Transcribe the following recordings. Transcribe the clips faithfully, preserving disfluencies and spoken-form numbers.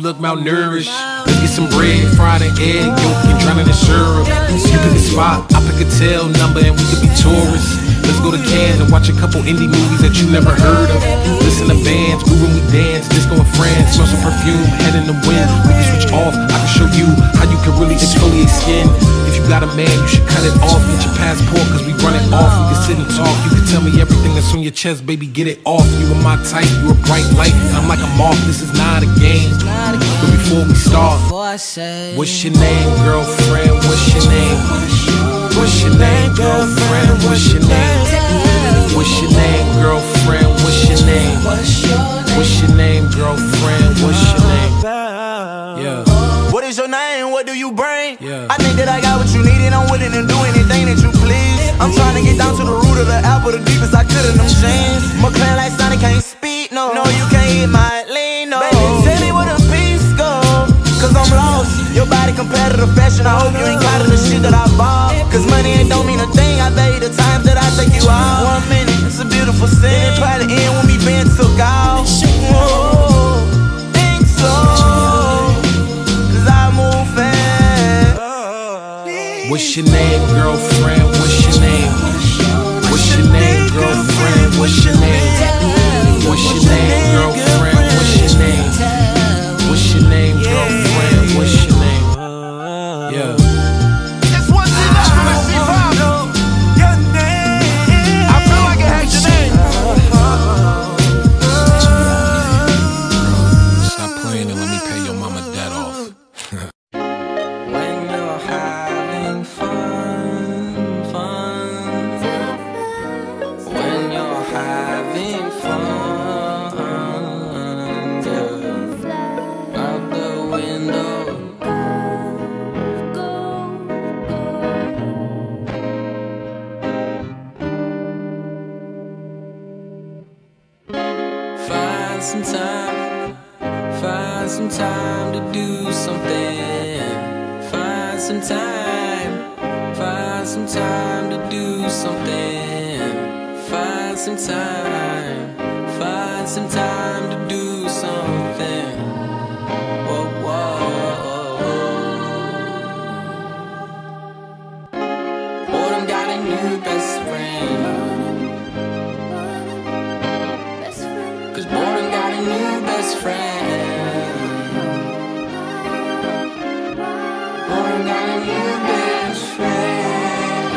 look malnourished. Let's get some bread, fried an egg, yolk and drown it in syrup. You pick a spot, I pick a tail number, and we could be tourists. Let's go to Cannes and watch a couple indie movies that you never heard of. Listen to bands, groove when we dance, disco in France, smell some perfume, head in the wind. We can switch off, I can show you how you can really exfoliate skin. If you got a man, you should cut it off. Get your passport, cause we run it off. We can sit and talk, you can tell me everything that's on your chest, baby, get it off. You are my type, you a bright light, and I'm like a moth. This is not a game. But before we start, what's your name, girlfriend? What's your name? What's your name, girlfriend? What's your name? What's your name, girlfriend? What's your name? What's your name, girlfriend? What's your name? Yeah. What is your name? What do you bring? Yeah. I think that I got what you need and I'm willing to do anything that you please. I'm trying to get down to the root of the apple, the deepest I could in them jeans. McLaren like Sonic can't speak, no. No, you can't hit my lean, no. Baby, tell me where the peace go, cause I'm lost. Your body competitive fashion, I hope you ain't caught of the shit that I bought. Cause money ain't don't mean a thing, I bet you the times that I take you out. One minute, it's a beautiful scene, it probably end when me being took out. Whoa, think so, cause I move fast. What's your name, girlfriend? What's your name? What's your name, girlfriend? What's your name? What's your name, girlfriend? What's your name? What's your name, girlfriend? What's your name? Yeah. It's one thing I really see vibe. Your name. I feel like it has your name. Stop playing and let me pay your mama debt off. When you're having fun, fun. When you're having fun, yeah. Out the window. Find some time, find some time to do something. Find some time, find some time to do something. Find some time, find some time to do something. Whoa, whoa. Boredom got a new best friend. Cause boredom got a new best friend. Boredom got a new best friend.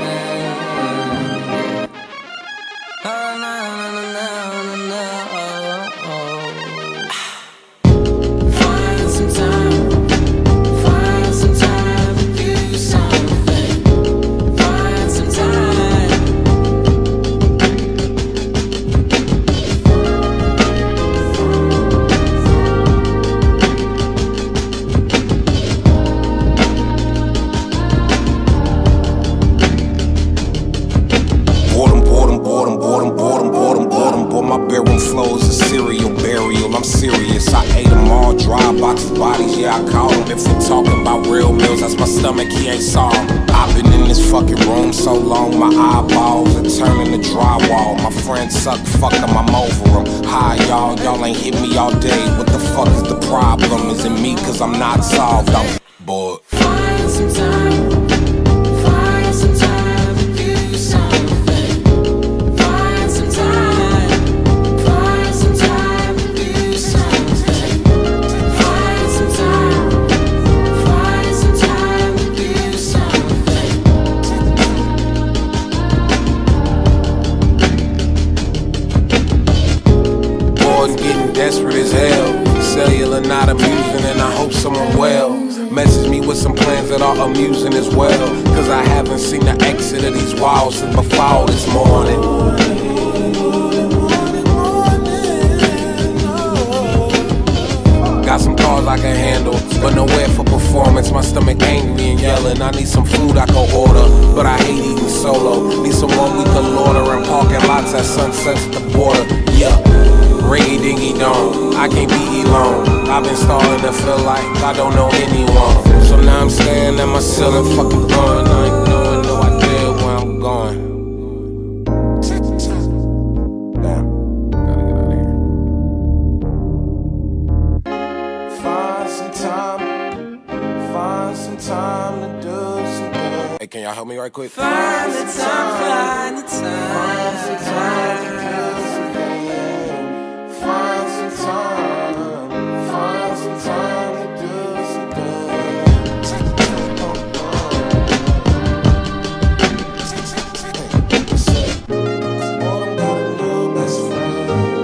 Oh, no, no, no, no, no, oh. Find some time, find some time to do something. Find some time. Boredom, boredom, boredom, boredom, boredom, boredom, boredom. Boy, my bedroom flow is a serial burial. I'm serious. I ate them all, dry boxes, bodies, yeah, I call them. If we're talking about real meals, that's my stomach, he ain't soft. I've been in this fucking room so long, my eyeballs are turning to drywall. My friends suck, fuck them, I'm over them. Hi, y'all, y'all ain't hit me all day. What the fuck is the problem? Is it me, cause I'm not solved? I'm bored. Find some time, find some time to do something. Find some time, find some time to do something. Find some time, find some time to do something. Bored and getting desperate as hell. Cellular not amusing and I hope someone well. Message me with some plans that are amusing as well. Cause I haven't seen the exit of these walls since before this morning. Got some cars I can handle, but nowhere for performance. My stomach angry and yelling. I need some food I can order, but I hate eating solo. Need someone we can lauder in parking lots at sunsets at the border. Yeah, ringy dingy dong, I can't be alone. I've been starting to feel like I don't know anyone. So now I'm staring at my ceiling, fucking going. I ain't knowing no idea where I'm going. Damn, gotta get out of here. Fine. Hey, can y'all help me right quick? Find the time, find the time. Find the time to disappear. Find some time. Find some time to disappear. All I'm gonna do, best friend.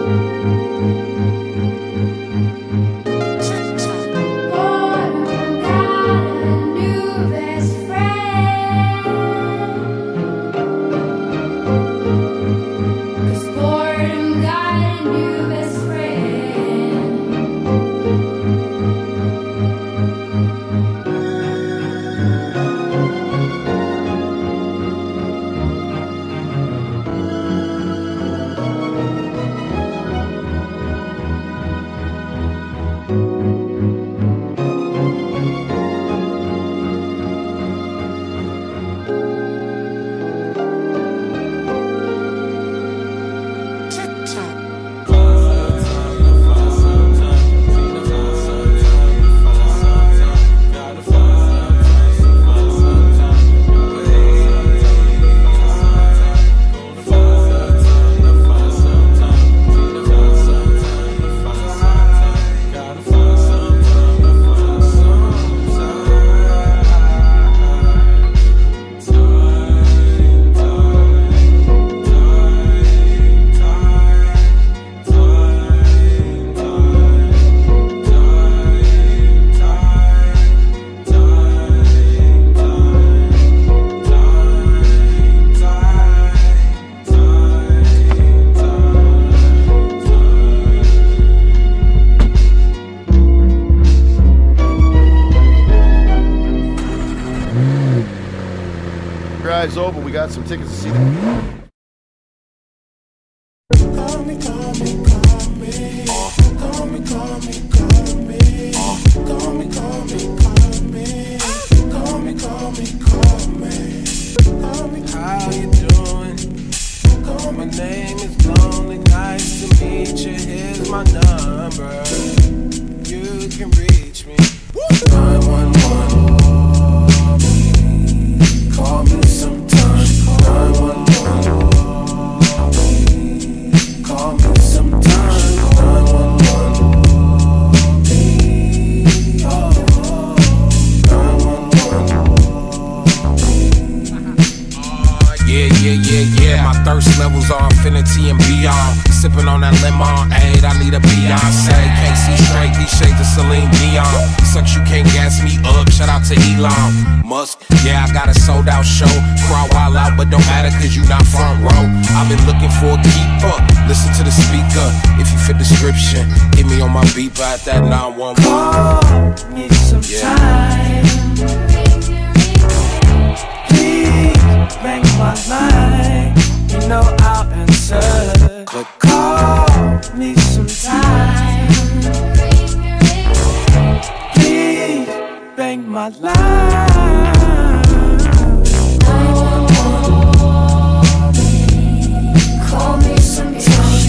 Drive's over. We got some tickets to see them. Call me, call me, call me. Call me, call me, call me. Call me, call me, call me. Call me, call me, call me. Call me, how you doing? Call my name is Lonely. Nice to meet you. Here's my number. You can reach me. nine one one. Call me sometime. nine one one. Call me sometime. nine one one. nine one one. Yeah, yeah, yeah, yeah. My thirst levels are infinity and beyond. Sipping on that lemonade, I need a Beyonce. Can't see straight, these shades of Celine Dion. Sucks, you can't gas me up. Shout out to Elon Musk. Yeah, I got a sold out show. Crowd wild out, but don't matter cause you not front row. I've been looking for a keeper. Listen to the speaker. If you fit description, hit me on my beeper at that nine one one. Call me sometime. Please make my line. You know I'll answer. Click. Call me sometime. Please bang my line. Call me sometime.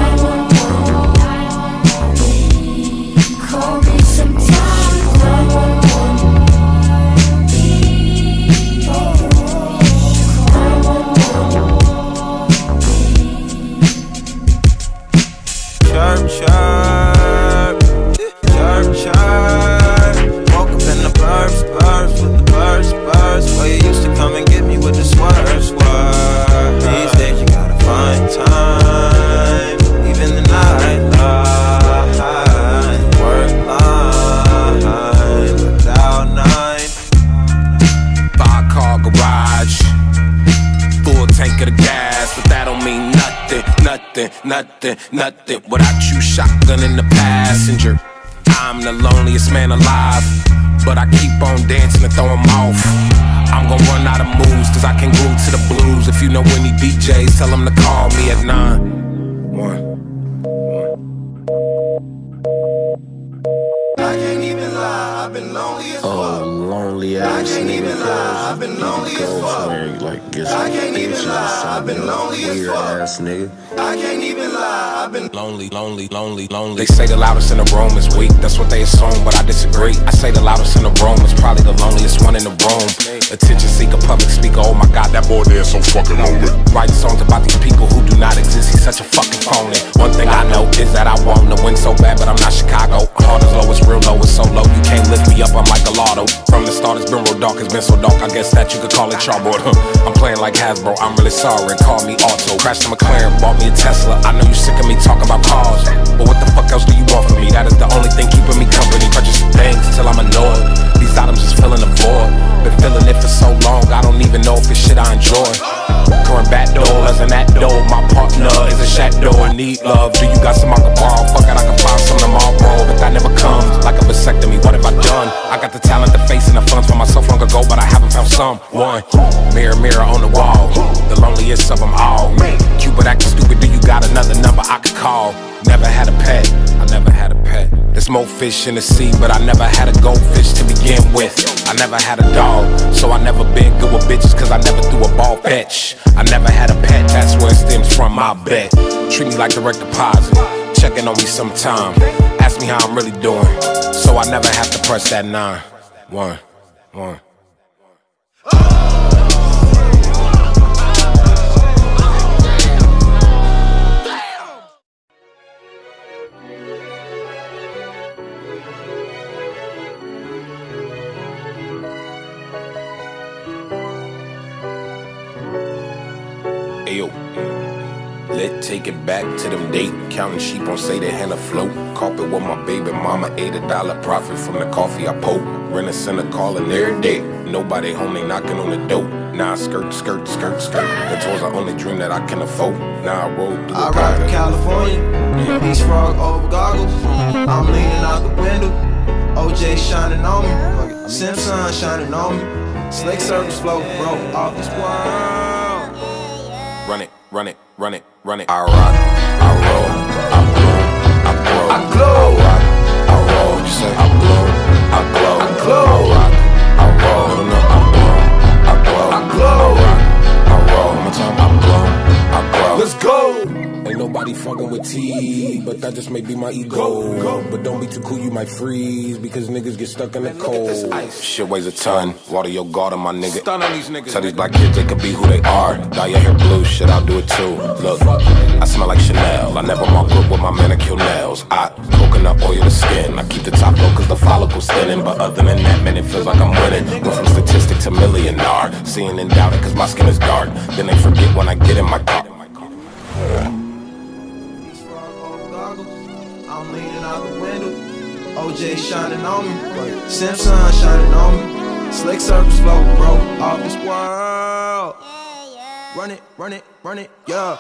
Call me sometime. Sharp, sharp, sharp, sharp. Woke up in the burbs, burbs with the birds, birds. Where you used to come and get me with the swerve, swerve. These days you gotta find time, even the night line, work line, without nine. Five car garage, full tank of the gas, but that don't mean nothing, nothing, nothing, nothing. Without you, shotgun in the passenger. I'm the loneliest man alive, but I keep on dancing and throw 'em off. I'm gonna run out of moves, cause I can groove to the blues. If you know any D Js, tell them to call me at nine one. I can't even lie, I've been lonely as fuck. Oh, lonely ass I can't nigga. even lie, I've been lonely as fuck. Somewhere, like, get I some can't even bitches or lie, I've something, been lonely as weird fuck. ass nigga. I can't even lie, I've been lonely, lonely, lonely, lonely. They say the loudest in the room is weak, that's what they assume, but I disagree. I say the loudest in the room is probably the loneliest one in the room. Attention seeker, public speaker, oh my god, that boy there is so fucking lonely. Writing songs about these people who do not exist, he's such a fucking phony. One thing I know is that I want to win so bad, but I'm not Chicago. Heart is low, it's real low, it's so low, you can't lift me up, I'm like a lotto. From the start it's been real dark, it's been so dark, I guess that you could call it chalkboard. I'm playing like Hasbro, I'm really sorry, call me Auto. Crashed a McLaren, bought me a Tesla, I know you sick of me talking about cars, but what the fuck else do you want from me? That is the only thing keeping me company. Purchasing things till I'm annoyed, these items just filling the void. Been feeling it for so long, I don't even know if it's shit I enjoy. Current back door, as in that door, my partner is a shadow and need love. Do you got some I can borrow? Fuck it, I can find some tomorrow, but that never comes. Like a vasectomy, what have I done? I got the talent, the face, and the funds for myself long ago, but I haven't found someone. Mirror, mirror on the wall, the loneliest of them all. Cupid acting stupid, do you got another number I could call? Never had a pet, I never had a pet. There's more fish in the sea, but I never had a goldfish to begin with. I never had a dog, so I never been good with bitches, cause I never threw a ball fetch. I never had a pet, that's where it stems from, I bet. Treat me like direct deposit, checking on me sometime. Ask me how I'm really doing, so I never have to press that nine. One, one. Ayo, let's take it back to them date. Counting sheep on say they hand afloat. Carpet with my baby mama, ate a dollar profit from the coffee I poke. Rent a center calling every day. Nobody home, they knocking on the door. Now I skirt, skirt, skirt, skirt. The toys the only dream that I can afford. Now I roll through the I ride to California, Beach Frog over goggles. I'm leaning out the window, O J shining on me, Simpson shining on me. Slick surface flow, bro, off this world. Run it, run it, run it, run it. I rock, I roll, I bloom, I grow. I glow. I rock, I roll. What you say? I bloom, I glow. I glow. I rock, I roll. No, no, I bloom, I glow. I glow. I rock, I roll. One more time, I bloom, I grow. Let's go. Ain't nobody fucking with T, but that just may be my ego. Go, go. But don't be too cool, you might freeze, because niggas get stuck in the cold. Shit weighs a ton, water your garden, my nigga. Stun on these niggas. Tell these black kids they could be who they are. Dye your hair blue, shit, I'll do it too. Look, I smell like Chanel, I never walk up with my manicure nails. I coconut oil the skin, I keep the top low cause the follicle's thinning. But other than that, man, it feels like I'm winning. Went from statistic to millionaire, seeing and doubting cause my skin is dark. Then they forget when I get in my car. I'm leaning out the window, O J shining on me, Simpson shining on me. Slick surface flow, bro, off this world. Run it, run it, run it, yeah.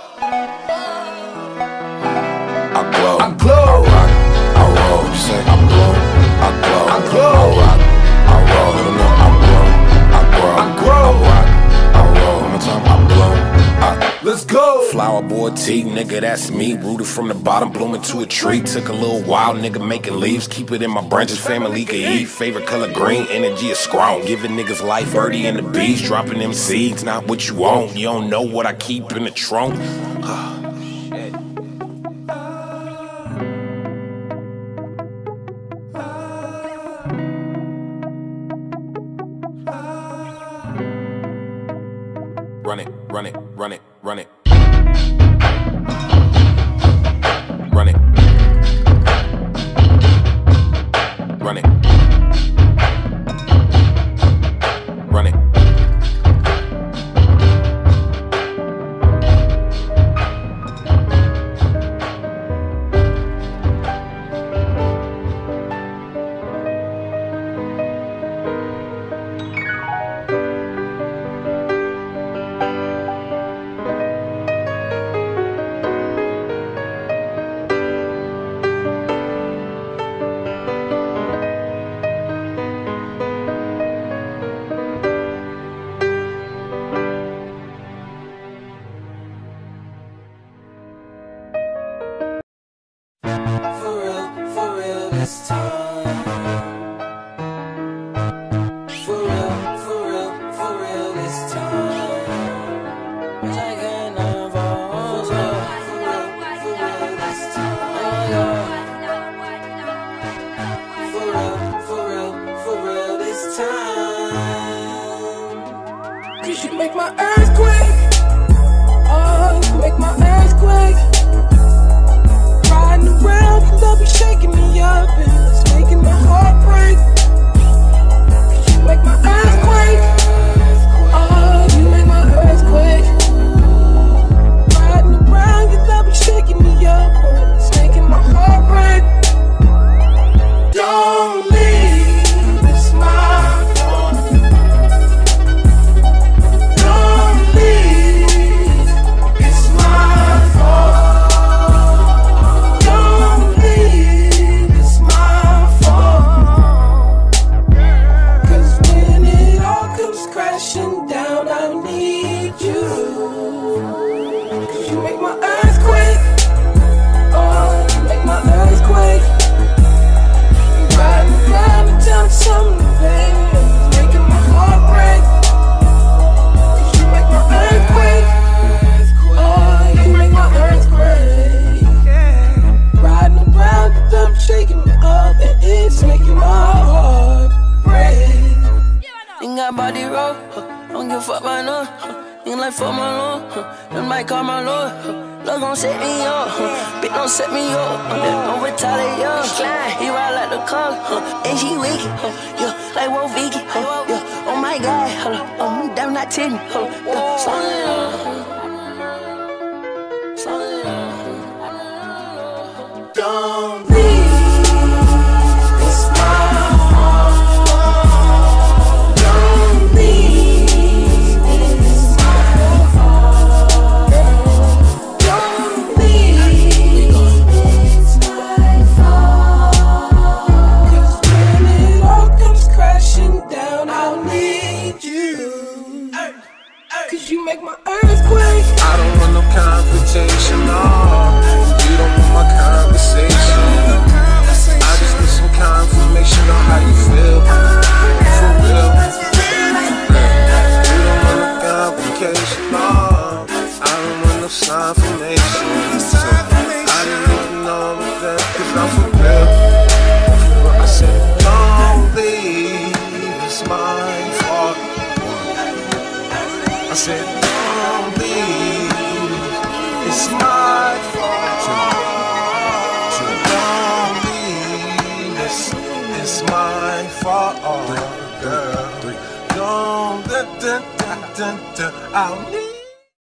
I glow, I glow. I rock, I roll. You say I blow, I glow, I glow. I rock, I roll. No, no, I blow, I grow, I grow. I rock, I roll. One more time, I blow, I. Let's go. Flower boy T, nigga, that's me. Rooted from the bottom, blooming to a tree. Took a little while, nigga, making leaves. Keep it in my branches, family can eat. Favorite color green, energy is strong. Giving niggas life, birdie and the bees. Dropping them seeds, not what you want. You don't know what I keep in the trunk. Run it, run it, run it, run it. Run it. Run it. Run it. my body roll, huh. Don't give a fuck about no, huh. Nigga like fuck my lord, huh. Them might call my lord, huh. Love gon' set me up, huh. Bitch don't set me up, huh. Don't retaliate, yo. He ride like the car, huh. And she wicked, huh. Yeah, like Wo Vicky, huh. Yeah, oh my God, hold up, oh, damn not ten, hold up, yeah. Slow it down, slow it down. Don't leave. You make my earthquake. I don't want no confrontation, no. You don't want my conversation. I just need some confirmation on how you feel. For real. You don't want no complication, no. I don't want no confirmation. So I didn't even know I'm with them, cause I'm for real. I said, don't leave, it's my fault. I said, don't leave, it's my fault. Don't leave, it's, it's my fault, girl. Don't, da, da, da, da, da, I'll leave.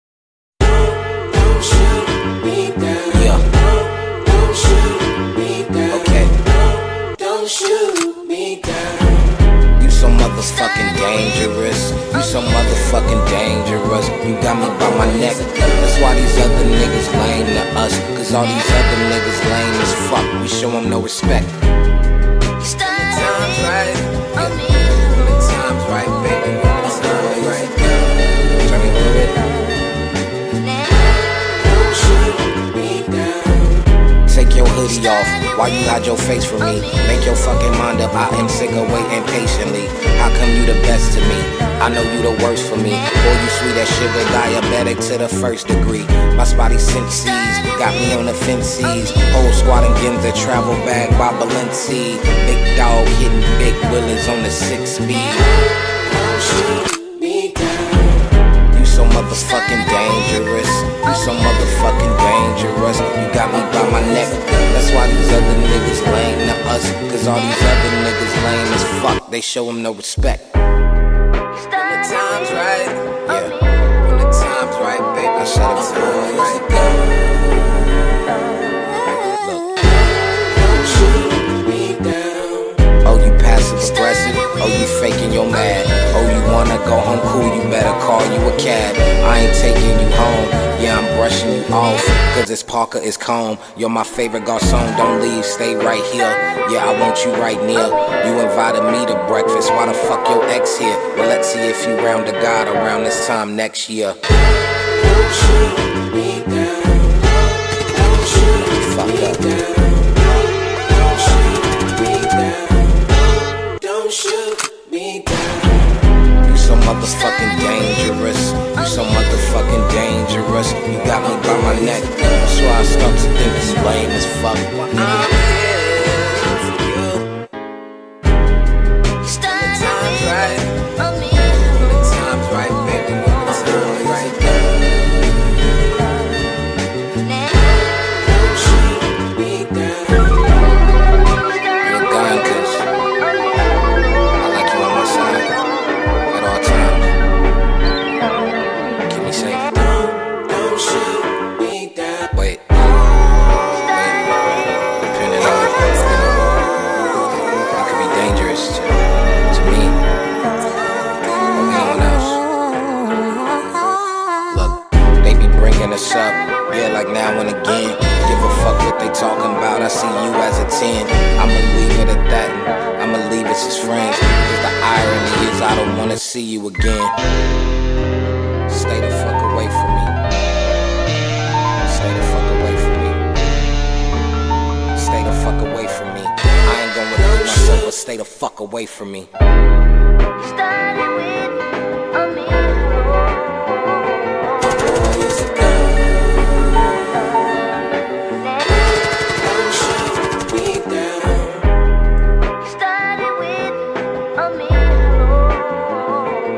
Don't shoot me down. Yeah. Don't shoot me down. Okay. Don't shoot me down. You so motherfucking dangerous. You so motherfucking dangerous. You got me by my neck. That's why these other niggas lame to us. Cause all these other niggas lame as fuck. We show them no respect. When the time's right, yeah. When the time's right, baby. When the time's right. Turn me a little bit. Don't shoot me down. Take your hoodie off. Why you hide your face from me? Make your fucking mind up. I am sick of waiting patiently. How come you the best to me? I know you the worst for me. Boy, you sweet as sugar, diabetic to the first degree. My spotty senses got me on the fences. Whole squad and Ginza, travel bag by Balenci. Big dog hitting big willies on the six speed. Don't shoot me down. You so motherfucking dangerous. You so motherfucking dangerous. You got me by my neck. That's why these other niggas lame to us. Cause all these other niggas lame as fuck. They show them no respect. When the time's right, yeah. When the time's right, baby, I shut up time right there. Look. Don't shoot me down. Oh, you passive aggressive. Oh, you faking your mad. Oh, you wanna go home cool, you better call you a cab. I ain't taking you home, yeah, I'm brushing you off. Cause this Parker is calm. You're my favorite garçon, don't leave, stay right here. Yeah, I want you right near. You invited me to breakfast, why the fuck your ex here? Well, let's see if you round to God around this time next year. Don't shoot me down. Don't shoot me Fuck up. down. Don't shoot me down. Don't shoot me down. You so motherfucking dangerous. You so motherfucking dangerous. You got me by my neck. That's why I start to think it's lame as fuck. I'm here for you. When the time's right. When the time's right, baby. When the time's right. Don't shoot me down. You're gone, cause I like you on my side at all times. Keep me safe. Don't shoot me down. Wait. Wait. Depending on, you know, it could be dangerous to, to me or anyone else. Look, they be bringing us up, yeah, like now and again. Give a fuck what they talking about, I see you as a ten. I'ma leave it at that, and I'ma leave us as friends. Cause the irony is I don't wanna see you again. Stay the fuck away from me. Stay the fuck away from me. Stay the fuck away from me. I ain't gonna repeat myself, but stay the fuck away from me. Started with a me. Started with a me.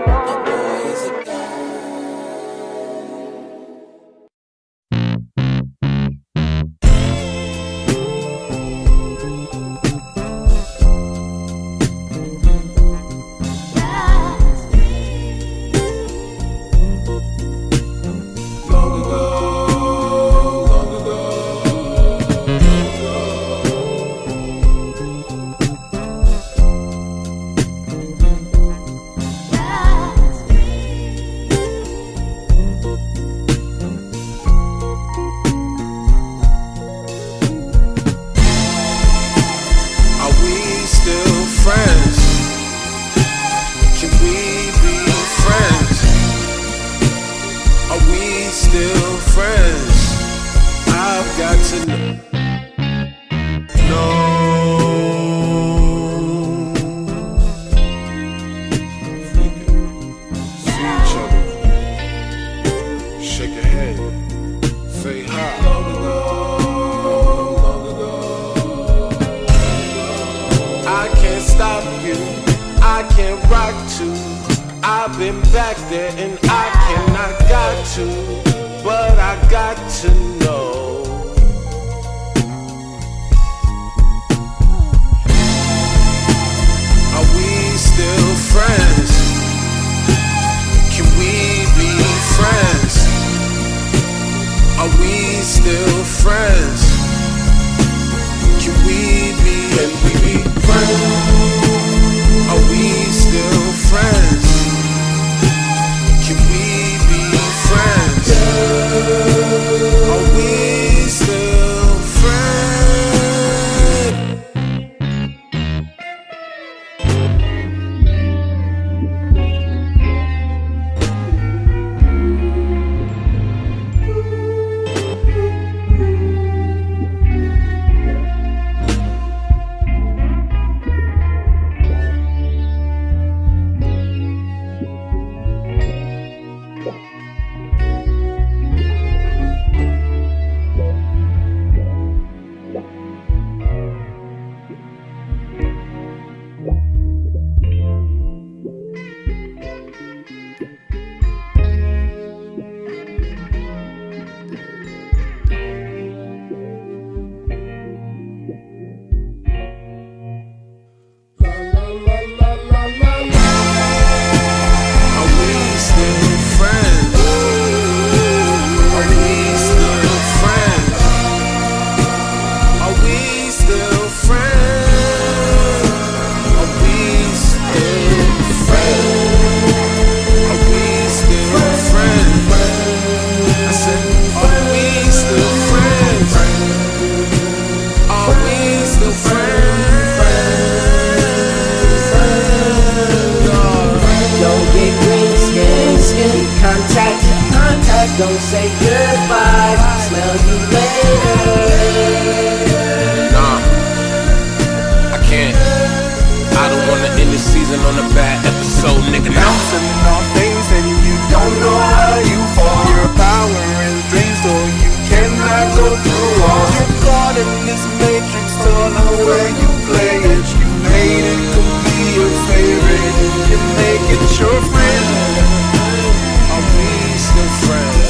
I can't rock to. I've been back there and I cannot got to, but I got to know. Are we still friends? Can we be friends? Are we still friends? Can we be, can we be friends? Are we still friends? Can we be friends? Are we still friends? Don't say goodbye, smell you later. Nah, I can't. I don't wanna end the season on a bad episode, nigga. Bouncing off things and you, you don't know how you fall. Your power is drained, so you cannot go through all. You're caught in this matrix, don't know where you play it. You made it could be your favorite, you make it your friend. Are we still friends?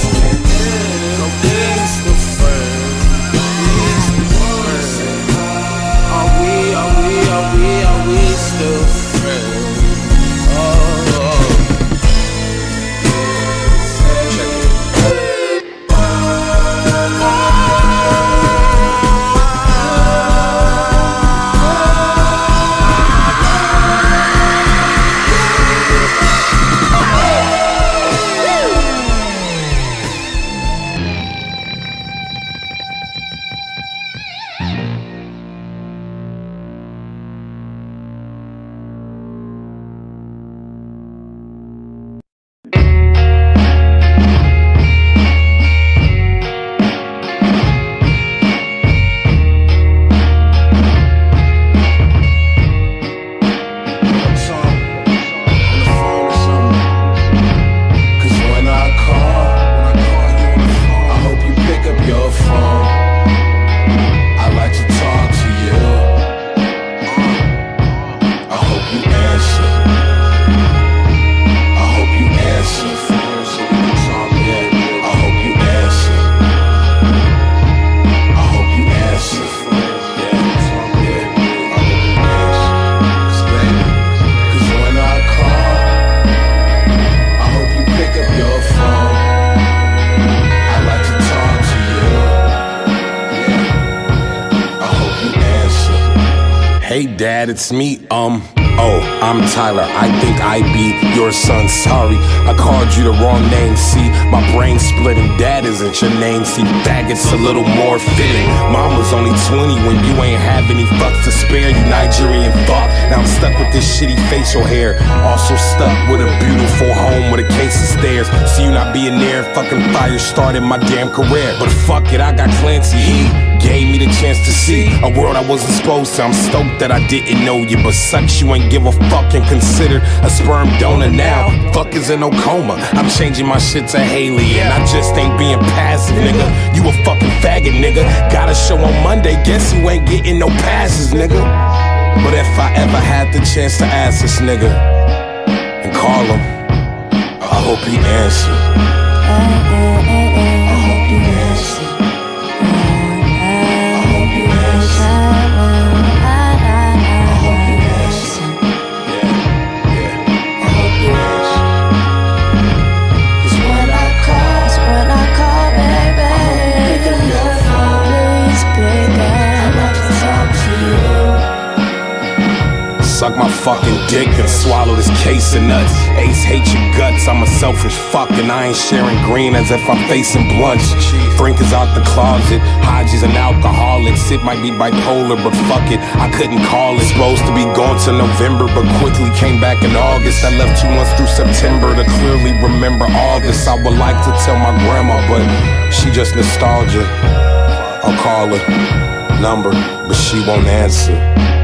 Hey dad, it's me, um, oh, I'm Tyler, I think I be your son, sorry, I called you the wrong name, see, my brain splitting, dad isn't your name, see, faggot's a little more fitting, mom was only twenty when you ain't have any fucks to spare, you Nigerian fuck, now I'm stuck with this shitty facial hair, also stuck with a beautiful home with a case of stairs, see you not being there, fucking fire started my damn career, but fuck it, I got Clancy, he gave me the chance to see a world I wasn't supposed to, I'm stoked that I didn't know you, but sucks you ain't give a fuck and considered a sperm donor now. Fuck is in no coma. I'm changing my shit to Haley, and I just ain't being passive, nigga. You a fucking faggot, nigga. Got a show on Monday, guess you ain't getting no passes, nigga. But if I ever had the chance to ask this nigga and call him, I hope he answer. I hope he answer. I hope he answer. I hope he answer. Yeah, yeah. I hope he answer. Cause when I call, cause when I call, baby, pick up your phone, please pick up. I'd like to talk to you. Suck my fucking dick and swallow this case of nuts. Ace hate your guts, I'm a selfish fuck, and I ain't sharing green as if I'm facing blunts. Frank is out the closet, Hodges an alcoholic. Sid might be bipolar, but fuck it, I couldn't call it. Supposed to be gone to November, but quickly came back in August. I left two months through September to clearly remember all this. I would like to tell my grandma, but she just nostalgia. I'll call her number, but she won't answer.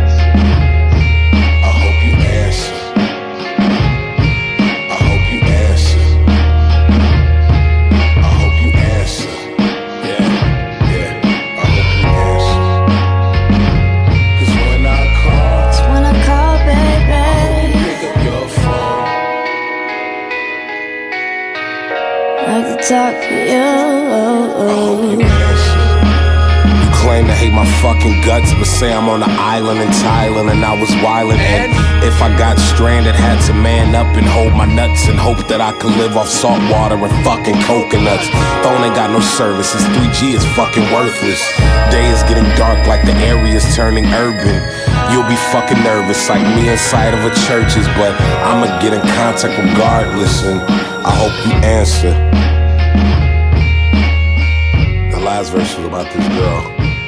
Talk to you. You claim to hate my fucking guts, but say I'm on an island in Thailand and I was wildin'. And if I got stranded, had to man up and hold my nuts and hope that I could live off salt water and fucking coconuts. Phone ain't got no services, three G is fucking worthless. Day is getting dark like the area's turning urban. You'll be fucking nervous like me inside of a church's, but I'ma get in contact regardless, and I hope you answer. The last verse was about this girl.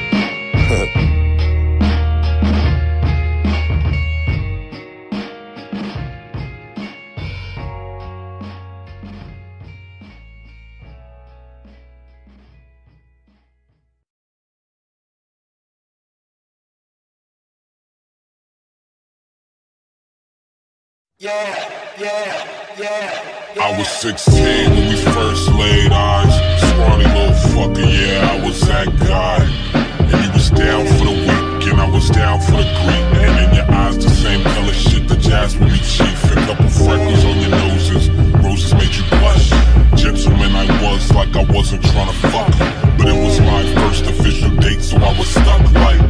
Yeah, yeah, yeah. I was sixteen when we first laid eyes. Scrawny little fucker, yeah, I was that guy. And you was down for the week, and I was down for the Greek. And in your eyes, the same color shit that Jasmine be chief. A couple freckles on your noses, roses made you blush. Gentleman I was, like I wasn't trying to fuck. But it was my first official date, so I was stuck like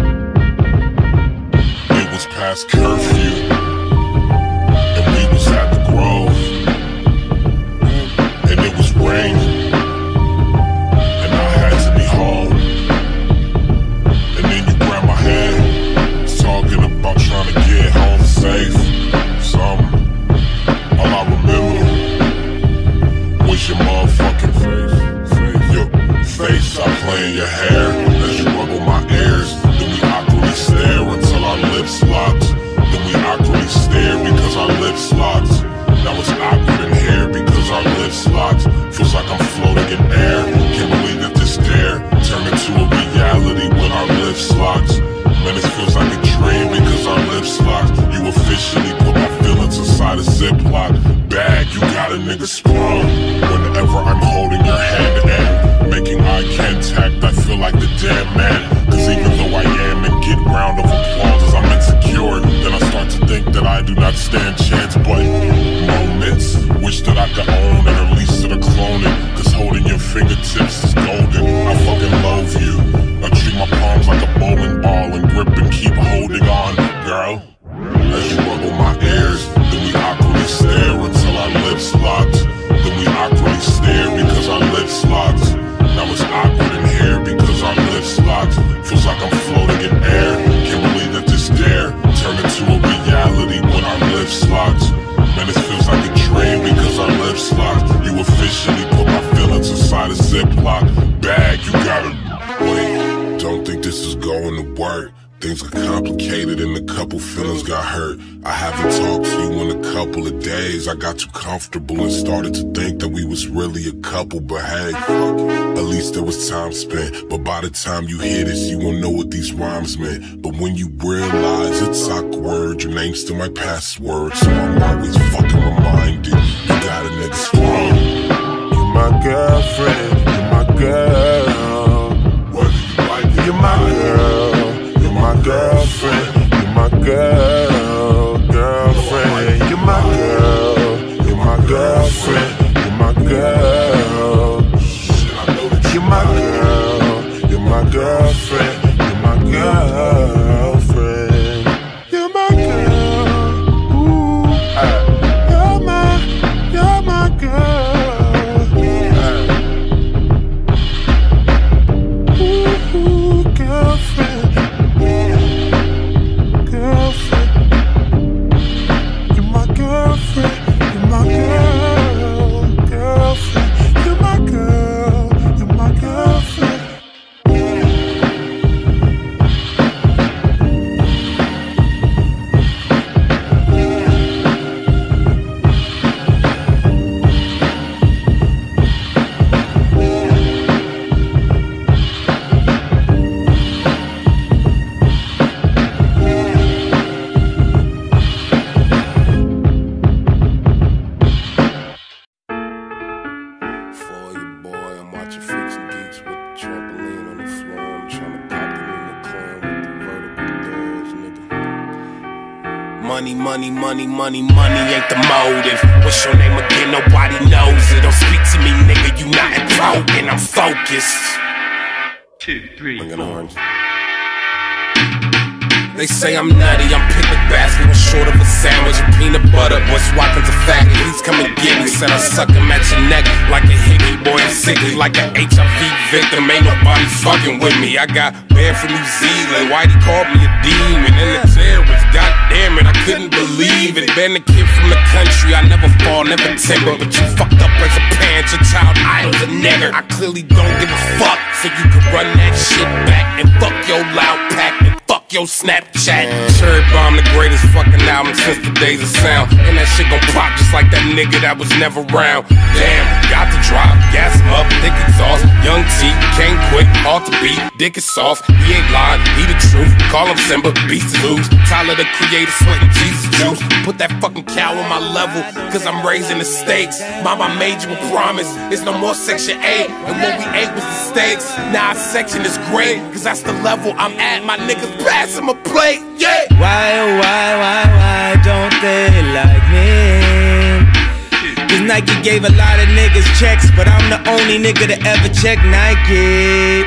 it was past curfew. At the Grove, and it was raining, and I had to be home. And then you grabbed my hand, talking about trying to get home safe. Something, all I remember was your motherfucking face. Your face, I play in your hair as you rubble my ears. Then we awkwardly stare until our lips locked. Then we awkwardly stare because our lips locked. Now it's awkward in here because our lips locked. Feels like I'm floating in air. Can't believe that this dare turned into a reality when our lips locked. Man, it feels like a dream because our lips locked. You officially put my feelings inside a Ziploc bag. You got a nigga sprung. Whenever I'm holding your hand and making eye contact, I feel like the damn man. Cause even though I am and get round of applause as I'm insecure, then I start to think that I do not stand chance. But moments, wish that I could own and release to the cloning. Cause holding your fingertips is golden. I fucking love you. I treat my palms like a bowling ball and grip and keep holding on, girl. As you rubble my ears, then we awkwardly stare until our lips locked. Then we awkwardly stare because our lips locked. Now it's awkward in here because our lips locked. Feels like I'm floating in air. Can't believe that this dare turned into a reality when our lips locked. Man, it feels like a dream because our lips locked. You officially put my feelings inside a Ziploc bag. You gotta wait. Don't think this is going to work. Things got complicated and a couple feelings got hurt. I haven't talked to you in a couple of days. I got too comfortable and started to think that we was really a couple. But hey, at least there was time spent. But by the time you hear this, you won't know what these rhymes meant. But when you realize it's awkward, your name's still my password. So I'm always fucking reminded, you got a nigga strong. You're my girlfriend, you're my girl. Whether you like it, you're my girl. You're my girlfriend, you're my girl, girlfriend. You're my girl, you're my girlfriend. You're my girl. You're my girl, you're my girlfriend. You're my girlfriend. You're my girl. Ooh, uh, you're my, you're my girl. Money, money, money, money, money ain't the motive. What's your name again? Nobody knows it. Don't speak to me, nigga, you not important. I'm focused. Two, three, four. They say I'm nutty, I'm picnic basket with short of a sandwich and peanut butter. Boy, Swatkins a faggot, please come and get me. Said I suck him at your neck like a hickey. Boy, I'm sickly like an H I V victim. Ain't nobody fucking with me. I got banned from New Zealand. Whitey called me a demon and a terrorist. God damn it, I couldn't believe it. Been a kid from the country, I never fall, never timber. But you fucked up as a parent, your child idol's a nigger. I clearly don't give a fuck, so you can run that shit back and fuck your loud pack and fuck your Snapchat. Cherry Bomb, the greatest fucking album since the days of sound. And that shit gon' pop just like that nigga that was never around. Damn, got to drop, gas him up, thick exhaust. Young T, came quick, hard to beat, dick is soft. He ain't lying, he the truth. Call him Simba, beast to lose. Tyler the creator, sweating Jesus juice. Put that fucking cow on my level, cause I'm raising the stakes. Mama made you a promise, it's no more section eight. And what we ate was the steaks. Now our section is great, cause that's the level I'm at. My niggas pass him a plate, yeah. Why, oh, why, why, why don't they like me? Cause Nike gave a lot of niggas checks, but I'm the only nigga to ever check Nike.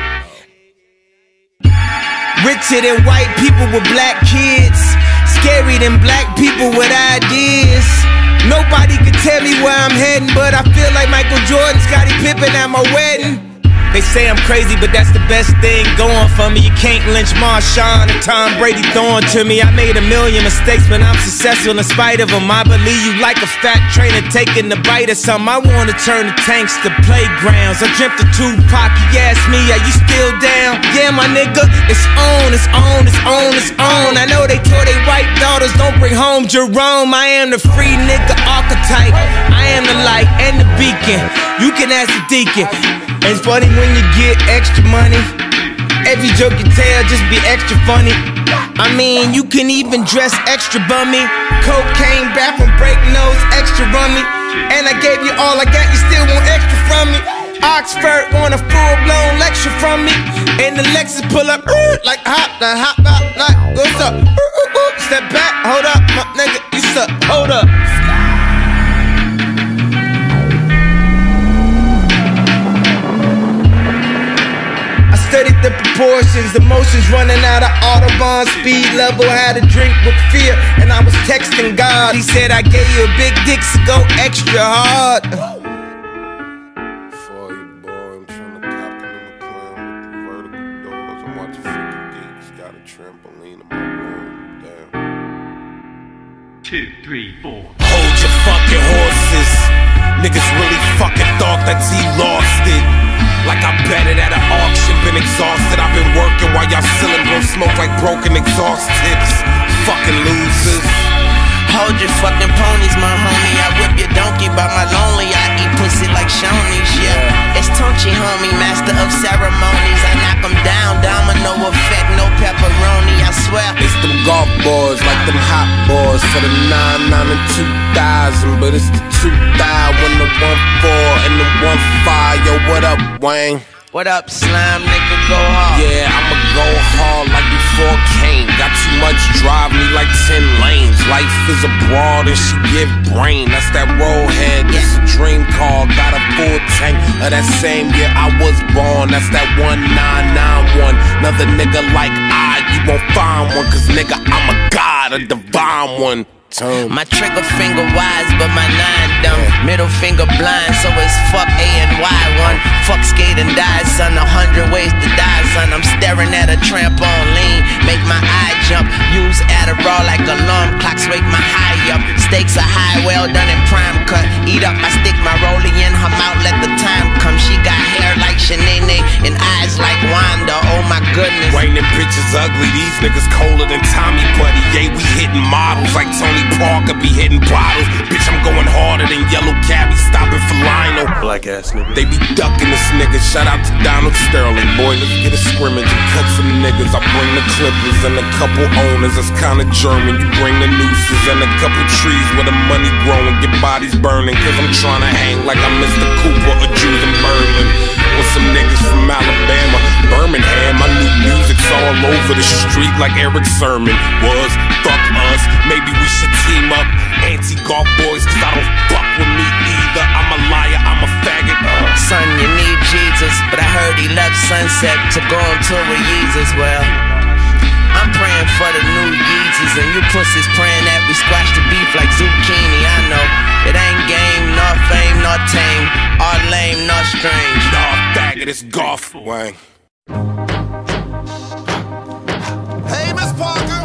Richer than white people with black kids, scary than black people with ideas. Nobody can tell me where I'm heading, but I feel like Michael Jordan, Scottie Pippen at my wedding. They say I'm crazy, but that's the best thing going for me. You can't lynch Marshawn and Tom Brady throwing to me. I made a million mistakes, but I'm successful in spite of them. I believe you like a fat trainer taking the bite of something. I wanna turn the tanks to playgrounds. I dreamt of Tupac, he asked me, are you still down? Yeah, my nigga, it's on, it's on, it's on, it's on. I know they told they white daughters don't bring home Jerome. I am the free nigga archetype. I am the light and the beacon. You can ask the deacon. It's funny when you get extra money. Every joke you tell just be extra funny. I mean, you can even dress extra bummy. Cocaine, bathroom break nose, extra rummy. And I gave you all I got, you still want extra from me. Oxford want a full-blown lecture from me. And the Lexus pull up uh, like hop, like hop, hop, like what's up? Uh, uh, uh, step back, hold up, my nigga, you suck, hold up. Studied the proportions, the motions running out of Audubon. Speed level, had a drink with fear, and I was texting God. He said, I gave you a big dick, so go extra hard. For you, boy, I'm trying to cop them in the clown with the vertical doors. I'm watching freaking geeks, got a trampoline in my room. Damn. Two, three, four. Hold your fucking horses. Niggas really fucking thought that he lost it. Like I bet it at an auction, been exhausted. I've been working while y'all selling blow smoke like broken exhaust tips. Fucking losers. Hold your fucking ponies, my homie. I whip your donkey by my lonely. I eat pussy like Shoney's, yeah. It's Tunchi, homie, master of ceremonies. I knock them down, domino effect, no pepperoni, I swear. It's them golf boys, like them hot boys for the nine, nine, and two thousand. But it's the two thousand, the one four, and the one five. Yo, what up, Wayne? What up, slime nigga, go hard. Yeah, I'ma go hard like you before Kane. Got too much drive, me like ten lanes. Life is a broad and she give brain. That's that rollhead, this a dream car. Got a full tank of that same year I was born. That's that one nine nine one. Another nigga like I, you won't find one. Cause nigga, I'm a god, a divine one. My trigger finger wise, but my nine dumb. Middle finger blind, so it's fuck A and Y one. Fuck skate and die, son. A hundred ways to die, son. I'm staring at a tramp on lean, make my eye jump. Use Adderall like alarm clocks, wake my high up. Stakes are high, well done in prime cut. Eat up, I stick my rollie in her mouth, let the time come. She got hair like Shanae and eyes like Wanda. Oh my goodness. Rain and bitches ugly, these niggas colder than Tommy Buddy. Yeah, we hitting models like Tony Parker be hitting bottles. Bitch, I'm going harder than Yellow Cabby, stopping for Lionel. Black ass nigga. They be ducking this nigga. Shout out to Donald Sterling. Boy, let's get a scrimmage and cut some niggas. I bring the clippers and a couple owners. That's kinda German. You bring the nooses and a couple trees where the money growing. Get bodies burning. Cause I'm trying to hang like I'm Mister Cooper or Jews in Berlin. With some niggas from Alabama, Birmingham. I knew music's all over the street like Eric Sermon was. Fuck us, maybe we should team up. Anti-golf boys, cause I don't fuck with me either. I'm a liar, I'm a faggot. uh. Son, you need Jesus, but I heard he left Sunset to go on tour with Yeezus. Well, I'm praying for the new Yeezys, and you pussies praying that we squash the beef like zucchini. I know it ain't game, nor fame, nor tame, or lame, nor strange. Nah, faggot, it's golf. Wang. Hey, Miss Parker.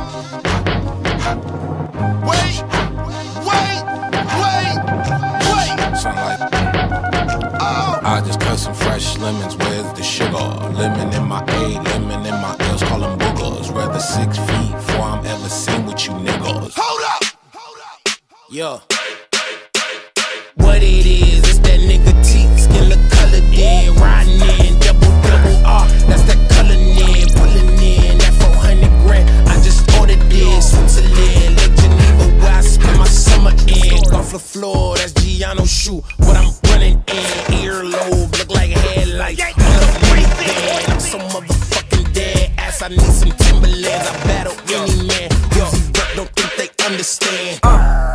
Wait, wait, wait, wait. Something like oh. I just cut some fresh lemons. Where's the sugar? Lemon in my A, lemon in my L's. Call them boogers. Rather six feet before I'm ever seen with you niggas. Hold up. Yeah. What it is, it's that nigga T, skin look colored in, riding in, double double R, that's that color in, pulling in, that four hundred grand, I just ordered this, Switzerland, Lake Geneva, where I spend my summer in, off the floor, that's Giano shoe, what I'm running in, earlobe, look like headlights, on the breathing, I'm so motherfucking dead, ass I need some Timberlands, I battle any man, yo, don't think they understand. Uh.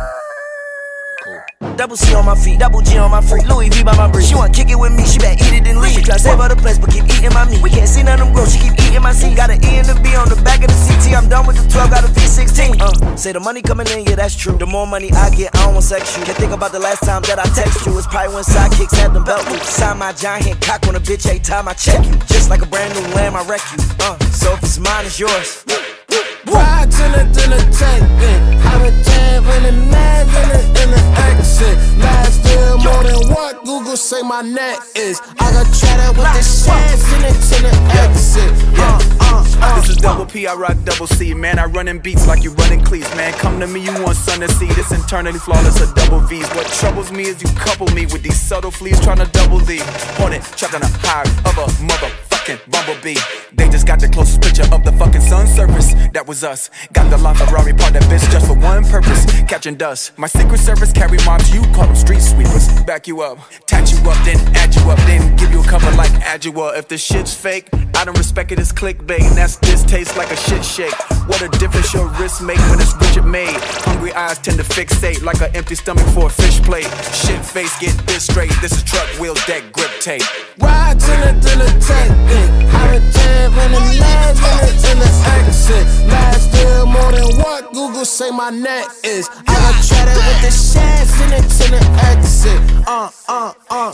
Double C on my feet, double G on my freak, Louis V by my breed. She wanna kick it with me, she better eat it and leave. She try to save her the place, but keep eating my meat. We can't see none of them grow, she keep eating my seed. Got an E and a B on the back of the C T. I'm done with the twelve, got a V sixteen. Uh, say the money coming in, yeah, that's true. The more money I get, I don't want sex you. Can't think about the last time that I text you. It's probably when sidekicks had them belt loops. Sign my giant hand cock on a bitch every time I check you. Just like a brand new lamb, I wreck you. Uh, so if it's mine, it's yours. Ride to the, to the tank, I'm a jab in the mag in the, in the exit. Last deal more than what Google say my net is. I got cheddar with the shares in it to the exit. Uh, uh, uh, this is double P, I rock double C. Man, I run in beats like you running cleats. Man, come to me, you want sun to see. This internally flawless, a double V's. What troubles me is you couple me with these subtle fleas trying to double D. Hornet, trapped on a high of a motherfucking bumblebee. They just got the closest picture of the fucking sun surface. That was us. Got the LaFerrari, part that bitch just for one purpose, catching dust. My secret service carry mobs, you call them street sweepers. Back you up, tat you up, then add you up, then give you a cover like Adjua. If the shit's fake, I don't respect it as clickbait, and that's this tastes like a shit shake. What a difference your wrist make when it's Richard made. Hungry eyes tend to fixate like an empty stomach for a fish plate. Shit face, get this straight. This is truck wheels, deck grip tape. Ride to the, to the tank, I'm a jab in the mag in the, in the exit. Last deal more than what Google say my net is. I got cheddar with the shares in it to the exit. Uh, uh, uh.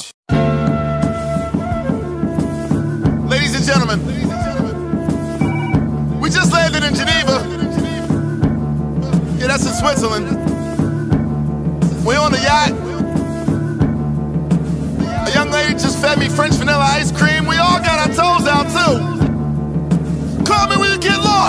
Ladies and gentlemen, we just landed in Geneva. Yeah, that's in Switzerland. We're on a yacht. A young lady just fed me French vanilla ice cream. We all got our toes out too. Call me when you get lost.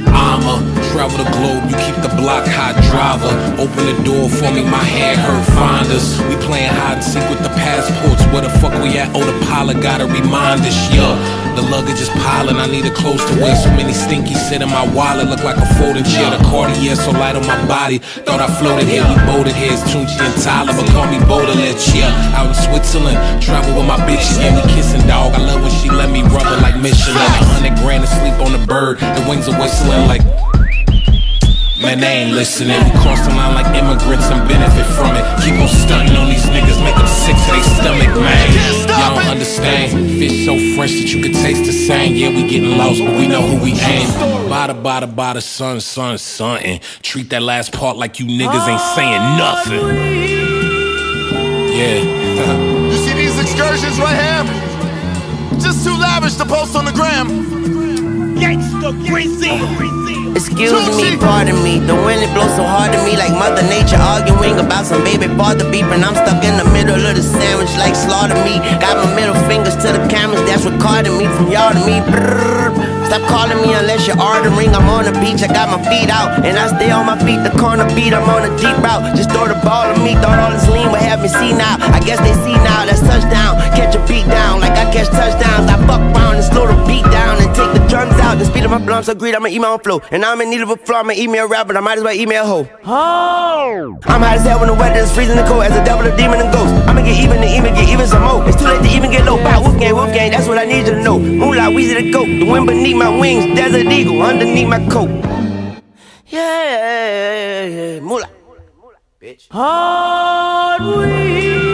I'ma travel the globe, you keep the block hot, driver. Open the door for me, my hand hurt, find us. We playing hide and seek with the passports. Where the fuck we at? Oh, the pilot gotta remind us, yeah. The luggage is piling, I need a clothes to wear. So many stinkies sit in my wallet, look like a folding chair. The Cartier so light on my body, thought I floated here. We boated here, it's Tunchi and Tyler, but call me Baudelaire, yeah. Out in Switzerland, travel with my bitch again, we kissing, dog. I love when she let me rub her like Michelin. A hundred grand to sleep on the bird, the wings are whistling like... Man, they ain't listening. We cross the line like immigrants and benefit from it. Keep on stunting on these niggas, make them sick to their stomach, man. Y'all don't understand. Fish so fresh that you can taste the same. Yeah, we getting lost, but we know who we aim. Bada, bada, bada, son, son, son. And treat that last part like you niggas ain't saying nothing. Yeah. You see these excursions right here? Just too lavish to post on the gram. Gangsta greasy. Excuse me, pardon me. The wind it blows so hard to me, like Mother Nature arguing about some baby father beef, and I'm stuck in the middle of the sandwich like slaughter me. Got my middle fingers to the cameras that's recording me from y'all to me. Brrr. Stop calling me unless you're ordering. I'm on the beach, I got my feet out, and I stay on my feet. The corner beat, I'm on a deep route. Just throw the ball at me. Thought all this lean would have me see now. I guess they see now. That's touchdown. Catch a beat down like I catch touchdowns. I fuck around and slow the beat down and take the drums out. The speed of my blunts, agreed. I'ma eat my own flow, and I'm in need of a flow. I'ma eat me a rap, but I might as well eat me a hoe. Oh. I'm hot as hell when the weather is freezing and cold. As a devil, a demon, and ghost. I'ma get even to even get even some more. It's too late to even get low. Bow, wolf gang, wolf gang. That's what I need you to know. Moonlight, Weezy the goat. The wind beneath my wings, desert eagle underneath my coat. Yeah, yeah, yeah. Moolah, bitch. Hard weed.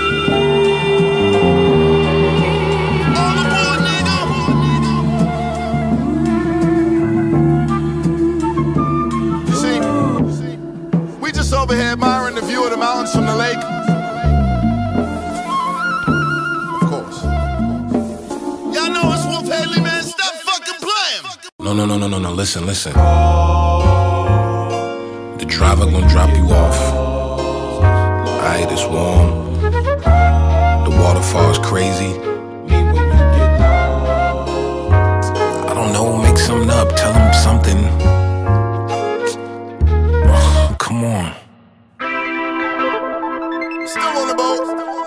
Over here admiring the view of the mountains from the lake. Of course. Y'all know it's Wolf Haley, man. Stop fucking playing. No, no, no, no, no, no. Listen, listen. The driver gonna drop you off. Alright, it's warm. The waterfall's crazy. I don't know, make something up. Tell him something. Oh, come on. Still on the boat.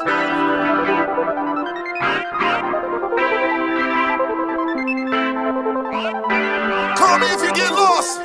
Call me if you get lost.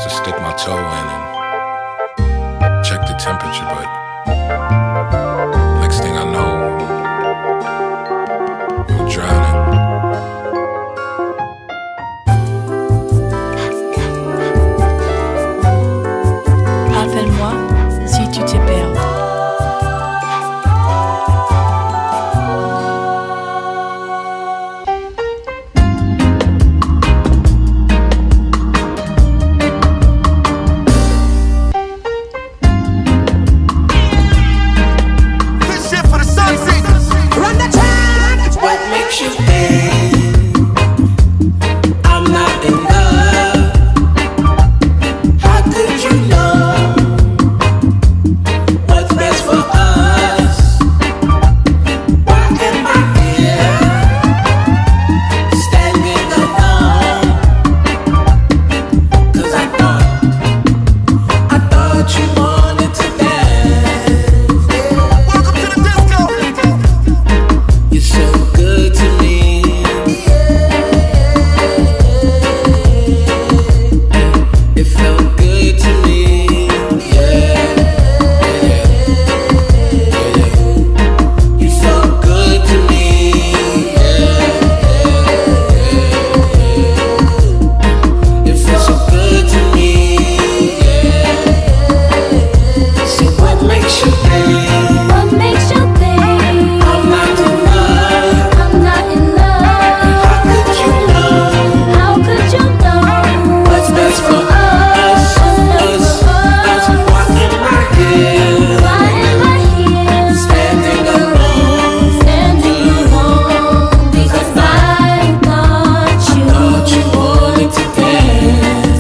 to stick my toe in and check the temperature, but next thing I know, I'm drowning. Appelle-moi si tu te perds. What makes you think I'm not in love? How could you know what's best for us? Why am I here standing alone? 'Cause I thought, I thought you wanted to dance. Welcome to the disco. You're so good to me. It felt good to me. Yeah. You felt good to me. Yeah. It felt so good to me. Yeah. So what makes you think? What makes you think I'm not in love? I'm not in love? How could you know How could you know what's best for us? Us, us. Why am I here? Why am I here Standing alone. standing alone? Because I thought you Thought you wanted to dance.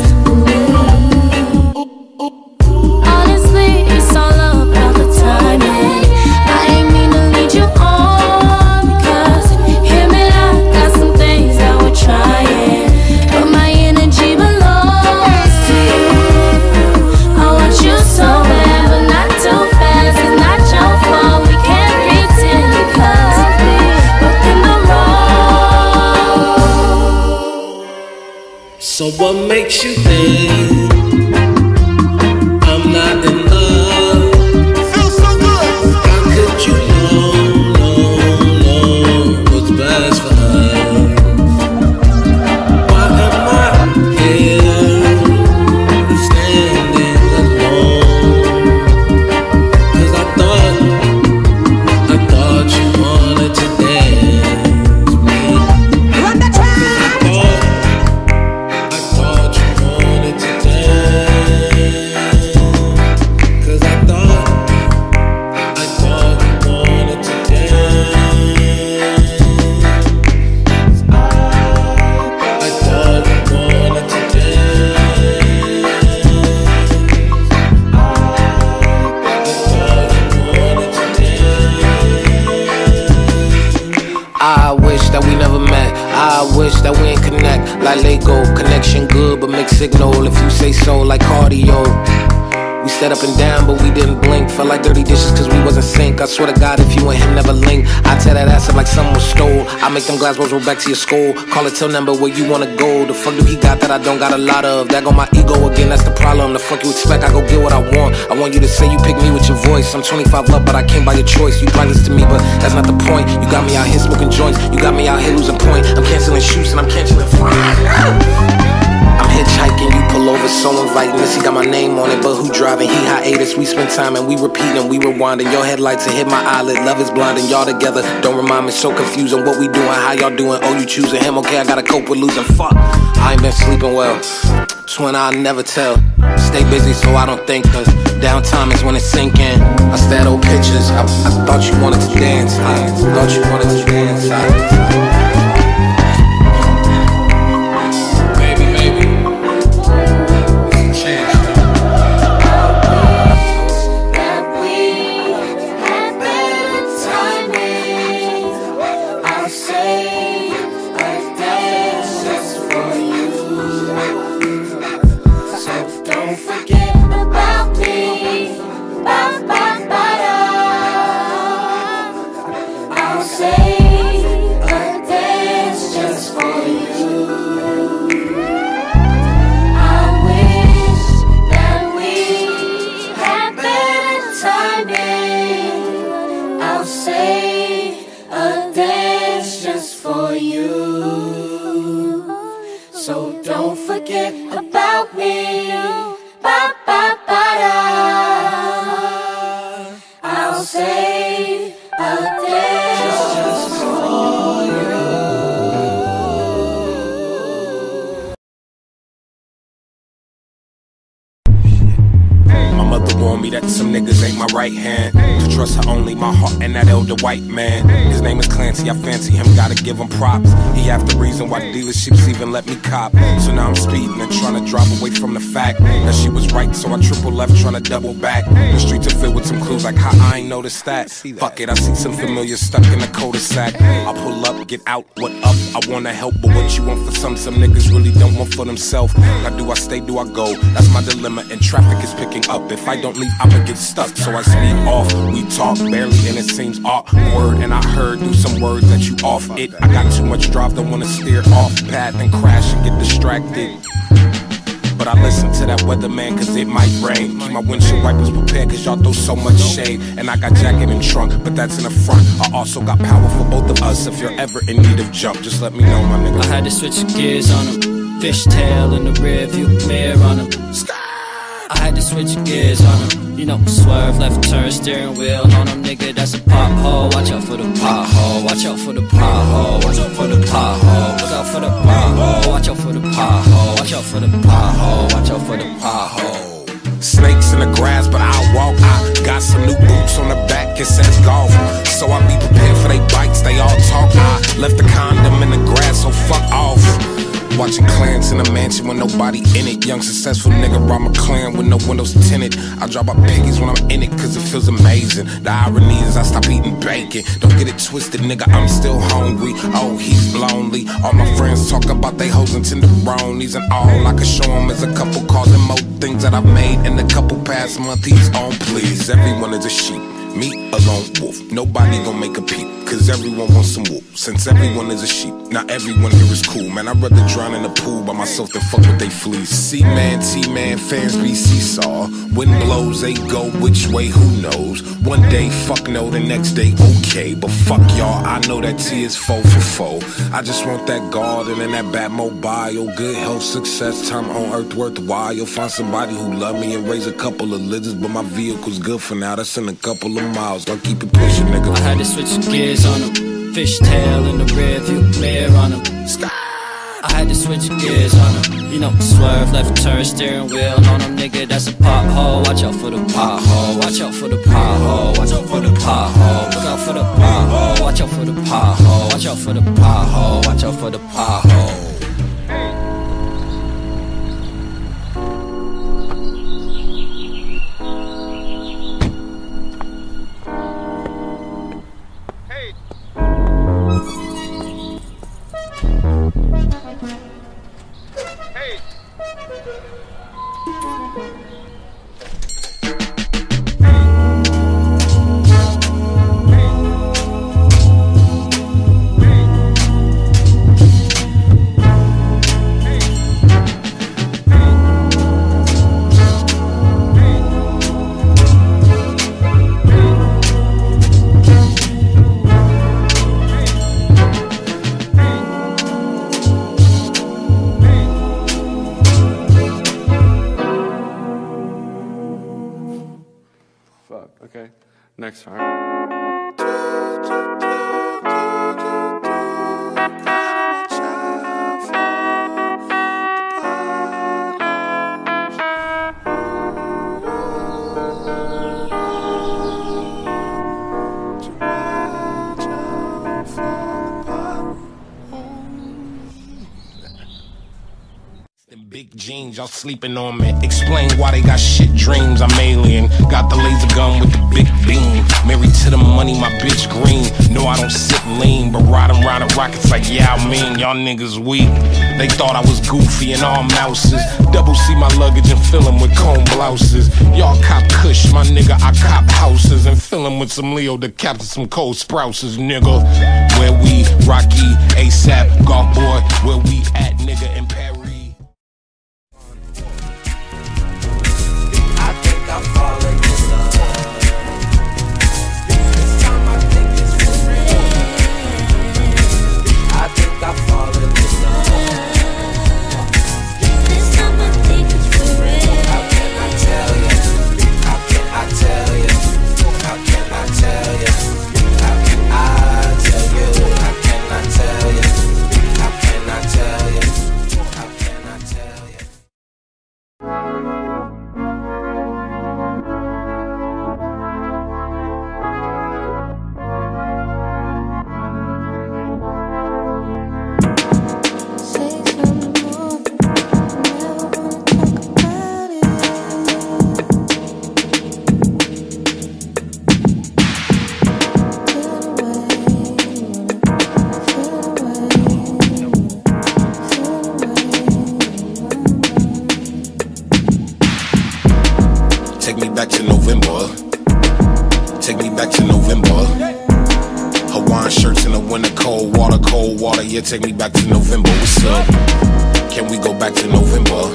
Honestly, it's all about the timing. I ain't mean to lead you on because him and I got some things that we're trying, but my energy belongs to you. I want you so bad, but not too fast. It's not your fault. We can't pretend because we both in the wrong. So what makes you think I'm not in love? Feels so good. How could you know, know, know what's best for us? Why am I here standing alone? 'Cause I thought, I thought you wanted to dance with me. Run the track. I thought, I thought you wanted to dance. 'Cause I thought, I thought you wanted to dance. I thought you wanted to I wish that we never met. I wish that we ain't connect. Like Lego, connection good, but mixed signal. If you say so, like cardio. We set up and down, but we didn't blink. Felt like dirty dishes cause we wasn't sync. I swear to God, if you and him never link, I tear that ass up like someone stole. I make them glass rolls roll back to your skull. Call it till number where you wanna go. The fuck do he got that I don't got a lot of? That go my ego again, that's the problem. The fuck you expect, I go get what I want. I want you to say you pick me with your voice. I'm twenty-five up, but I came by your choice. You priceless to me, but that's not the point. You got me out here smoking joints. You got me out here losing point. I'm canceling shoots and I'm canceling flying. I'm hitchhiking, you pull over, so inviting. This, he got my name on it, but who driving? He hiatus, we spend time and we repeating, we rewinding. Your headlights and hit my eyelid, love is blinding. Y'all together, don't remind me, so confusing. What we doing, how y'all doing? Oh, you choosing him? Okay, I gotta cope with losing. Fuck, I ain't been sleeping well. Twin, I'll never tell. Stay busy so I don't think, cause downtime is when it's sinking. I stare at old pictures, I, I thought you wanted to dance. I thought you wanted to dance. I, I'll say a day. mother warned me that some niggas ain't my right hand. To trust her only my heart and that elder white man. His name is Clancy, I fancy him, gotta give him props. He half the reason why dealerships even let me cop. So now I'm speeding and trying to drive away from the fact that she was right, so I triple left trying to double back. The streets are filled with some clues like how I ain't noticed that. Fuck it, I see some familiar stuck in a cul-de-sac. I pull up, get out, what up? I wanna help, but what you want for some, some niggas really don't want for themselves. Now do I stay, do I go? That's my dilemma, and traffic is picking up. If I don't leave, I'ma get stuck, so I speed off. We talk barely and it seems awkward, and I heard through some words that you off it. I got too much drive, don't wanna steer off path and crash and get distracted. But I listen to that weatherman cause it might rain. Keep my windshield wipers prepared cause y'all throw so much shade. And I got jacket and trunk, but that's in the front. I also got power for both of us. If you're ever in need of jump, just let me know, my nigga. I had to switch gears on him. Fishtail in the rear view mirror on him. I had to switch gears on him. You know, swerve, left turn, steering wheel on him, nigga, that's a pothole. Watch out for the pothole, watch out for the pothole, watch out for the pothole, look out for the pothole, watch out for the pothole, watch out for the pothole, watch out for the pothole. Snakes in the grass, but I'll walk. I got some new boots on the back, it says golf. So I be prepared for they bites, they all talk. I left the condom in the grass, so fuck off. Watching clans in a mansion with nobody in it. Young successful nigga rob my clan with no windows tinted. I drop my piggies when I'm in it cause it feels amazing. The irony is I stop eating bacon. Don't get it twisted, nigga, I'm still hungry. Oh, he's lonely. All my friends talk about they hoes and tenderonis, and all I can show them is a couple cars and more things that I've made in a couple past month. He's on, please. Everyone is a sheep. Me, a lone wolf. Nobody gon' make a peep, cause everyone wants some wool. Since everyone is a sheep, not everyone here is cool. Man, I'd rather drown in the pool by myself than fuck with they fleas. C-man, T-man, fans be seesaw. Wind blows, they go which way, who knows. One day, fuck no, the next day, okay. But fuck y'all, I know that T is four for four. I just want that garden and that Batmobile. Good health, success, time on earth worthwhile. You'll find somebody who love me and raise a couple of lizards. But my vehicle's good for now, that's in a couple of miles. Don't keep it pushing, nigga. I had to switch gears on him. Fishtail in the rear view mirror on him. I had to switch gears on him. You know, swerve, left turn, steering wheel on him, nigga, that's a pothole. Watch out for the pothole, watch out for the pothole, watch out for the pothole, look out for the pothole, watch out for the pothole, watch out for the pothole, watch out for the pothole. Okay, next time. Big jeans, y'all sleeping on me. Explain why they got shit dreams. I'm alien. Got the laser gun with the big beam. Married to the money, my bitch green. No, I don't sit lean, but riding around the rockets like yeah, I mean, y'all niggas weak. They thought I was goofy and all mouses. Double C my luggage and fill them with comb blouses. Y'all cop kush, my nigga, I cop houses and fill them with some Leo to capture some cold sprouses, nigga. Where we, Rocky, ASAP, Golf Boy, where we at, nigga, in Paris. Take me back to November. Take me back to November. Hawaiian shirts in the winter, cold water, cold water. Yeah, take me back to November. What's up? Can we go back to November?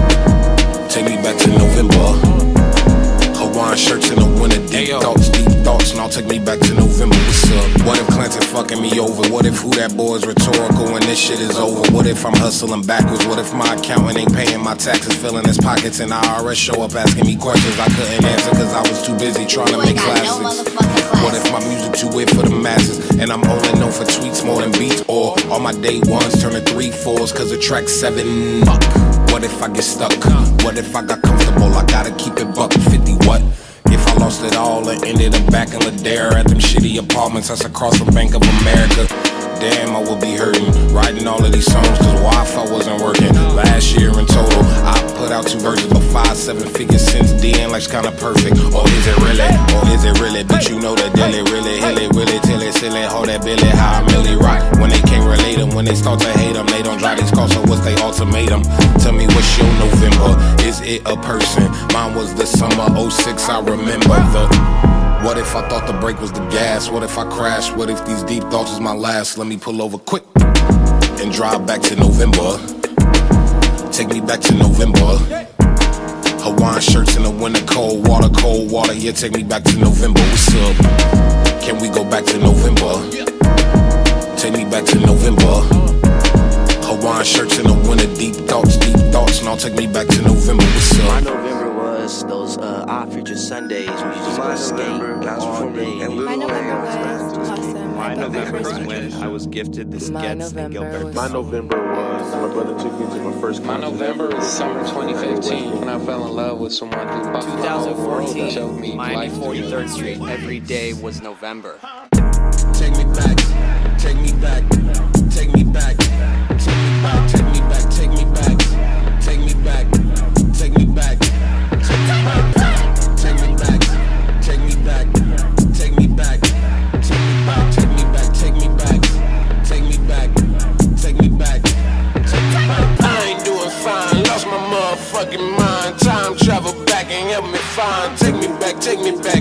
Take me back to November. Hawaiian shirts in the winter, deep thoughts, deep thoughts. Now take me back to November. What's up? What if Clinton fucking me over? What if who that boy is rhetorical and this shit is over? What if I'm hustling backwards? What if my accountant ain't paying my taxes, filling his pockets, and I R S show up asking me questions I couldn't answer cause I was too busy trying to make classics? What if my music too weird for the masses and I'm only known for tweets more than beats? Or all my day ones turn to three fours cause of track seven? Fuck. What if I get stuck? What if I got comfortable? I gotta keep it buck fifty. What if I lost it all and ended up back in Ladera at them shitty apartments that's across from Bank of America? Damn, I would be hurting writing all of these songs cause Wi-Fi wasn't working. Last year in total, I put out two versions of five, seven figures since D N like's kinda perfect. Or is it really? Or is it really? Bitch, you know that dilly, really, hilly, willy, till it, silly, hold that Billy, how I really rock. When they can't relate them, when they start to hate them, they don't drive these cars, so what's they ultimatum? Tell me what's your November? Is it a person? Mine was the summer oh six, I remember the... What if I thought the brake was the gas? What if I crashed? What if these deep thoughts was my last? Let me pull over quick and drive back to November. Take me back to November. Hawaiian shirts in the winter, cold water, cold water. Yeah, take me back to November. What's up? Can we go back to November? Take me back to November. Hawaiian shirts in the winter, deep thoughts, deep thoughts. Now take me back to November. What's up? My November was those uh, odd future Sundays. We used to go skate all day. My November was awesome. My November was when I was gifted the Skets and Gilbert. My November was my brother took me to my first concert. My November was summer twenty fifteen when I fell in love with someone who bucked my whole world and showed me Miami life. forty-third Street. Every day was November. Take me back, take me back, take me back, take me back, take me back, take me back, take me back, take me back, take me back, take me back, take me back, take me back, take me back, take me back, take me back, take me back, take me back, take me back. I ain't doing fine, lost my motherfucking mind. Time travel back and help me find. Take me back, take me back.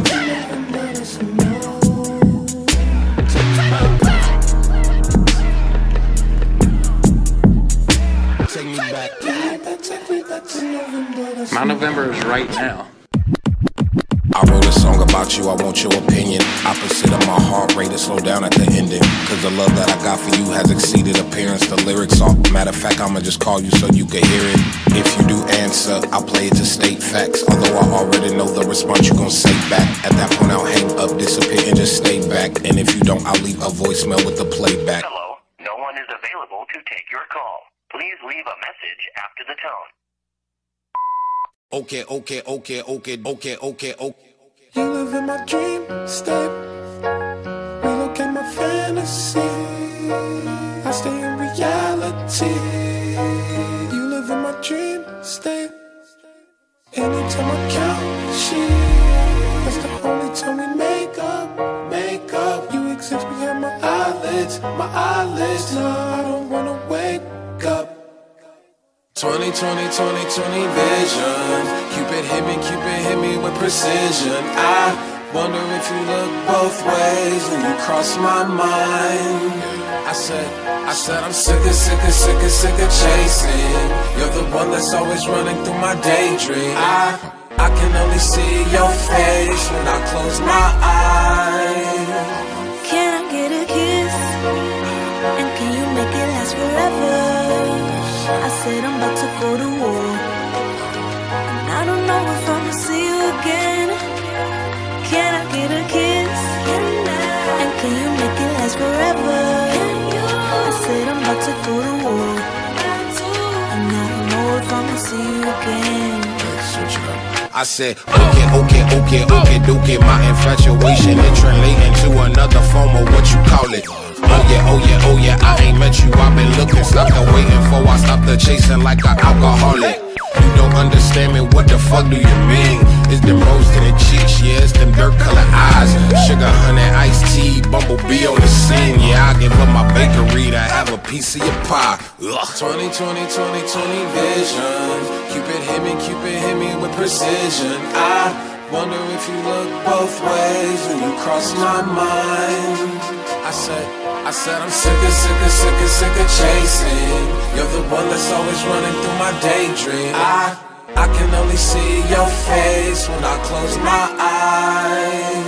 My November is right now. I wrote a song about you, I want your opinion. Opposite of my heart rate to slow down at the ending. Cause the love that I got for you has exceeded appearance. The lyrics are, matter of fact, I'ma just call you so you can hear it. If you do answer, I'll play it to state facts. Although I already know the response you gon' say back. At that point I'll hang up, disappear and just stay back. And if you don't, I'll leave a voicemail with the playback. Hello, no one is available to take your call. Please leave a message after the tone. Okay, okay, okay, okay, okay, okay, okay. You live in my dream state. Relocate my fantasy. I stay in reality. You live in my dream state. Anytime I count sheep, that's the only time we make up, make up. You exist behind my eyelids, my eyelids. No, I don't wanna wake up. twenty, twenty, twenty, twenty vision. Cupid hit me, Cupid hit me with precision. I wonder if you look both ways when you cross my mind. I said, I said I'm sick of, sick of, sick of, sick of chasing. You're the one that's always running through my daydream. I, I can only see your face when I close my eyes. Can I get a kiss? And can you make it last forever? I said I'm about to go to war, and I don't know if I'ma see you again. Can I get a kiss? And can you make it last forever? I said I'm about to go to war, and I don't know if I'ma see you again. I said, okay, okay, okay, okay, okay. My infatuation is translating to another form of what you call it. Oh yeah, oh yeah, oh yeah, I ain't met you, I've been looking. Stopped the waiting for, I stopped the chasing like an alcoholic. You don't understand me, what the fuck do you mean? It's them rose to the cheeks, yeah, it's them dirt colored eyes. Sugar, honey, iced tea, bumblebee on the scene. Yeah, I give up my bakery to have a piece of your pie. Ugh. twenty twenty, twenty twenty vision. Cupid hit me, Cupid hit me with precision. I wonder if you look both ways when you cross my mind. I said, I said I'm sick of, sick of, sick of, sick of chasing. You're the one that's always running through my daydream. I, I can only see your face when I close my eyes.